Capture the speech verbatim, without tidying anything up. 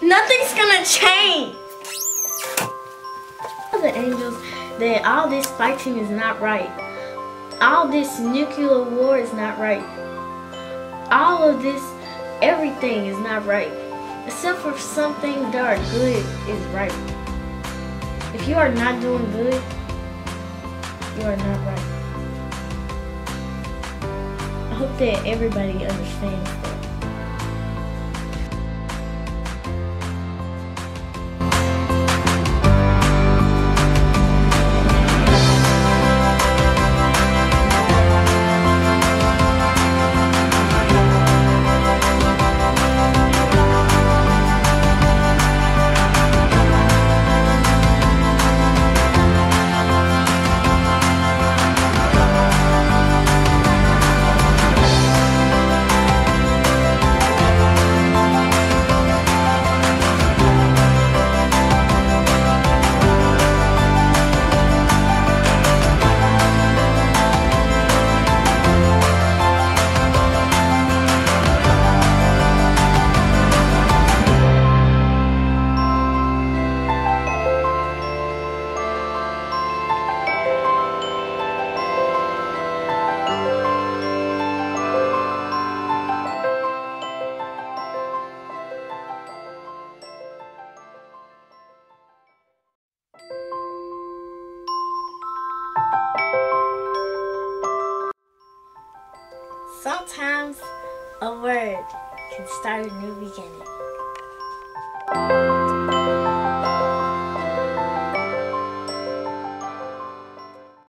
Nothing's gonna change. The angels, that all this fighting is not right. All this nuclear war is not right. All of this, everything is not right. Except for some things that are good is right. If you are not doing good, you are not right. I hope that everybody understands that. Sometimes a word can start a new beginning.